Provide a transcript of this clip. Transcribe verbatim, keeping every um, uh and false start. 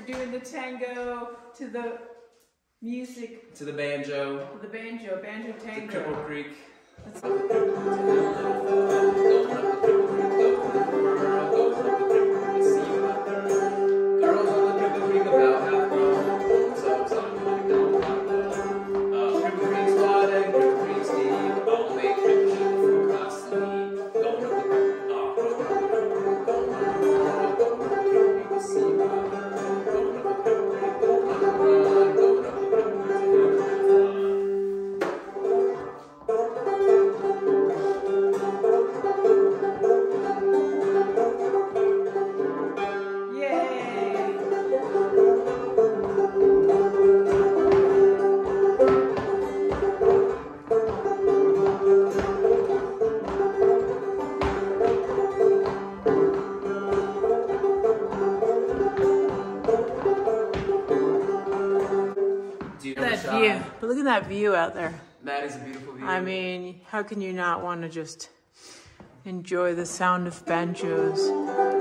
doing the tango to the music. To the banjo. To the banjo, banjo tango. To Cripple Creek. Let's Going up the Cripple Creek, going up the world, going up the Cripple Creek, see you out there. Girls on the Cripple Creek about half grown, so some like don't want to know. Uh, Cripple Creek's wide and Cripple Creek's deep, all make Cripple Creek before I sleep. Going up the Cripple Creek, uh, going up the Cripple Creek, going up the world, going up the Cripple Creek, to see you out there. Going up the Cripple Creek, going up the run, going up the Cripple Creek, to have fun. that view. But look at that view out there. That is a beautiful view. I mean, how can you not want to just enjoy the sound of banjos?